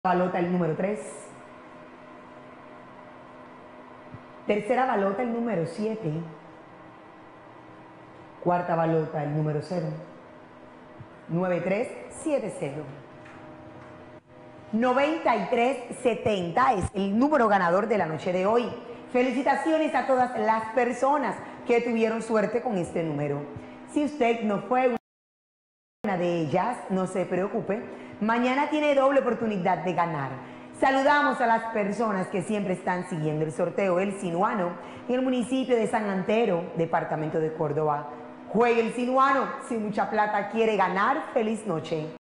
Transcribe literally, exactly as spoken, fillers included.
balota el número tres. Tercera balota el número siete. Cuarta balota el número cero. nueve tres siete cero. noventa y tres setenta es el número ganador de la noche de hoy. Felicitaciones a todas las personas que tuvieron suerte con este número. Si usted no fue una de ellas, no se preocupe, mañana tiene doble oportunidad de ganar. Saludamos a las personas que siempre están siguiendo el sorteo El Sinuano en el municipio de San Antero, departamento de Córdoba. Juegue El Sinuano, si mucha plata quiere ganar. Feliz noche.